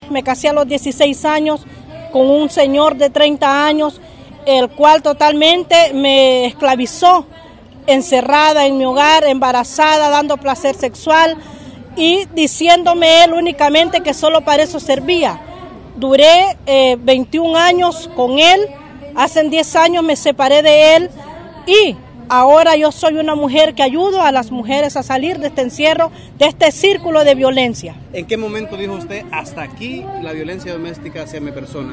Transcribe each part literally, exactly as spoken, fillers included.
me casé a los dieciséis años con un señor de treinta años, el cual totalmente me esclavizó, encerrada en mi hogar, embarazada, dando placer sexual y diciéndome él únicamente que solo para eso servía. Duré eh, veintiún años con él, hace diez años me separé de él y ahora yo soy una mujer que ayudo a las mujeres a salir de este encierro, de este círculo de violencia. ¿En qué momento dijo usted, hasta aquí la violencia doméstica hacia mi persona?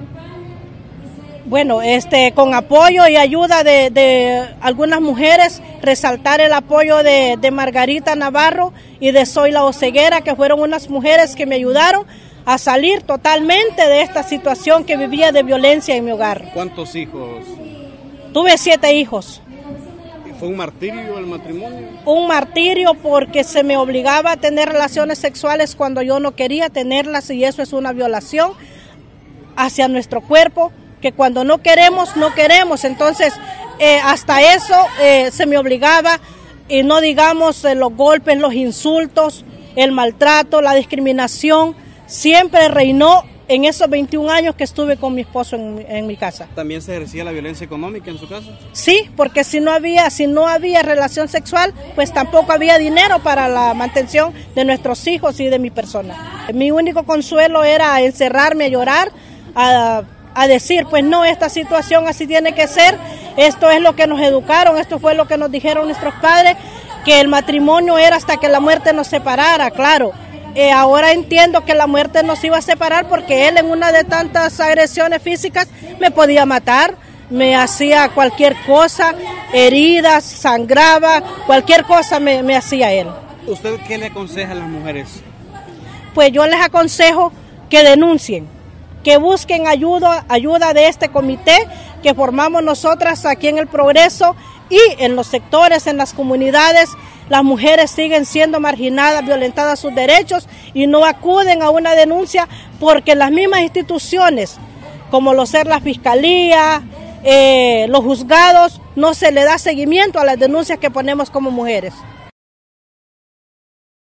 Bueno, este, con apoyo y ayuda de, de algunas mujeres, resaltar el apoyo de, de Margarita Navarro y de Zoila Oseguera, que fueron unas mujeres que me ayudaron a salir totalmente de esta situación que vivía de violencia en mi hogar. ¿Cuántos hijos? Tuve siete hijos. ¿Fue un martirio el matrimonio? Un martirio porque se me obligaba a tener relaciones sexuales cuando yo no quería tenerlas y eso es una violación hacia nuestro cuerpo, que cuando no queremos, no queremos. Entonces, eh, hasta eso eh, se me obligaba y no digamos eh, los golpes, los insultos, el maltrato, la discriminación, siempre reinó en esos veintiún años que estuve con mi esposo en, en mi casa. ¿También se ejercía la violencia económica en su casa? Sí, porque si no había, si no había relación sexual, pues tampoco había dinero para la mantención de nuestros hijos y de mi persona. Mi único consuelo era encerrarme a llorar, a, a decir, pues no, esta situación así tiene que ser, esto es lo que nos educaron, esto fue lo que nos dijeron nuestros padres, que el matrimonio era hasta que la muerte nos separara, claro. Eh, ahora entiendo que la muerte nos iba a separar porque él en una de tantas agresiones físicas me podía matar, me hacía cualquier cosa, heridas, sangraba, cualquier cosa me, me hacía él. ¿Usted qué le aconseja a las mujeres? Pues yo les aconsejo que denuncien, que busquen ayuda, ayuda de este comité que formamos nosotras aquí en El Progreso y en los sectores, en las comunidades. Las mujeres siguen siendo marginadas, violentadas sus derechos y no acuden a una denuncia porque las mismas instituciones, como lo ser la fiscalía, eh, los juzgados, no se le da seguimiento a las denuncias que ponemos como mujeres.